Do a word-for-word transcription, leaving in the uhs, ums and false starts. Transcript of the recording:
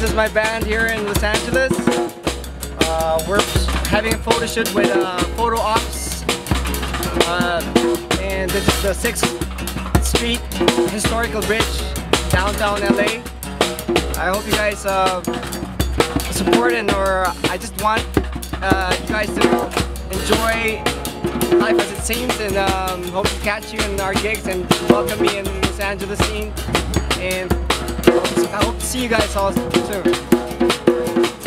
This is my band here in Los Angeles. Uh, we're having a photo shoot with uh, Photo Ops, uh, and this is the sixth Street Historical Bridge, downtown L A. I hope you guys uh, support, and or I just want uh, you guys to enjoy life as it seems, and um, hope to catch you in our gigs and welcome me in Los Angeles scene. And I hope to see you guys all soon.